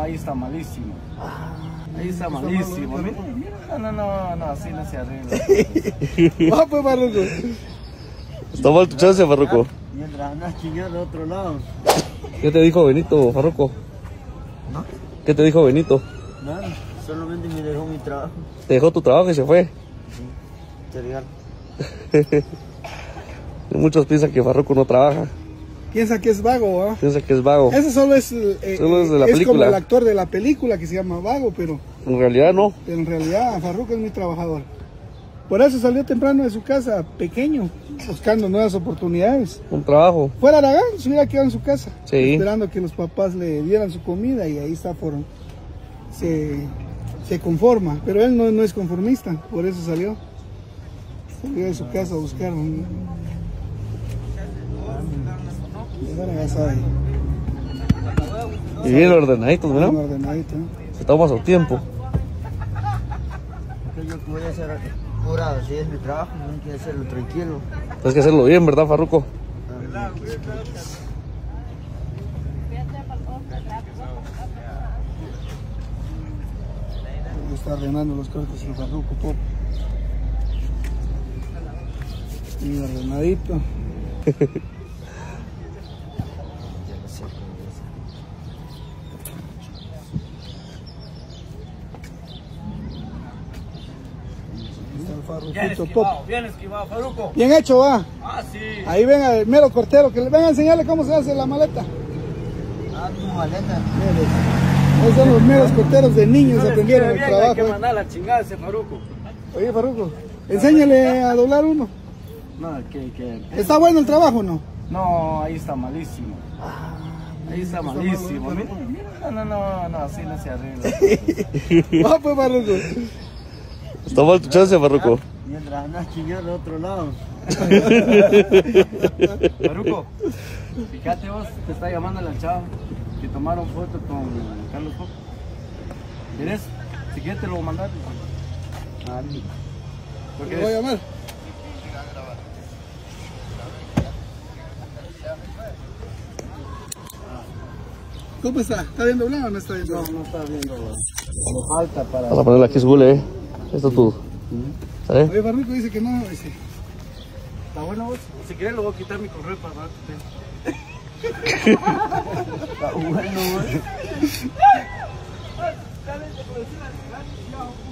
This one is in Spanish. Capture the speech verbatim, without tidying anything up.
ahí está malísimo. Ahí está malísimo. Mira, no, no, no, no, así no se arregla. Va pues, Farruko. Está mal tu chance, Farruko. Mientras andas chingando al otro lado. ¿Qué te dijo Benito, Farruko? ¿No? ¿Qué te dijo Benito? Nada, solamente me dejó mi trabajo. ¿Te dejó tu trabajo y se fue? Sí, serial. Muchos piensan que Farruko no trabaja. Piensa que es vago, ¿ah? Piensan que es vago. Eso solo es, eh, Solo es de la es película. como el actor de la película que se llama Vago, pero, En realidad no. pero en realidad Farruko es muy trabajador. Por eso salió temprano de su casa, pequeño, buscando nuevas oportunidades. Un trabajo. Fuera Aragán, se hubiera quedado en su casa, Sí. esperando que los papás le dieran su comida y ahí está por... Se, se conforma, pero él no, no es conformista, por eso salió. Salió de su casa a buscar un... Y ahora ya sabe. Y bien ordenaditos, Bien ¿no? ordenadito, ¿eh? Se toma su tiempo. Porque yo voy a hacer apurado, si es mi trabajo, no quiero hacerlo tranquilo. Tienes que hacerlo bien, ¿verdad, Farruko? Está ordenando los cortes el Farruko Pop. Y ordenadito. Está el Bien Farruko Pop. esquivado, bien esquivado, Farruko. Bien hecho, va. Ah, sí. Ahí venga el mero cortero, que le venga a enseñarle cómo se hace la maleta. Ah, tu maleta. Esos son los meros corteros de niños, No le aprendieron el escribe bien, hay que trabajo. mandar la chingada ese Farruko. Oye, Farruko, enséñale a doblar uno. No, que, que... ¿Está bueno el trabajo o no? No, ahí está malísimo. Ahí está malísimo. Mira, mira, no, no, no, no, así no se arregla. Va pues, Farruko. Está mal tu chance, Farruko. Mientras andas chingando al otro lado. Farruko, fíjate vos, te está llamando la chava que tomaron foto con Carlos Pop. ¿Quieres? Si quieres te lo voy a mandar. Ah, Te voy a llamar. ¿Cómo está? ¿Está bien doblado o no está bien doblado? No, no está viendo. Le falta para... Vas a ponerle aquí su gule, ¿eh? Esto es tu... ¿Sabes? Oye, Farruko dice que no. Dice. ¿Está bueno vos? Si quieres lo voy a quitar mi correo para darte. Está bueno, güey.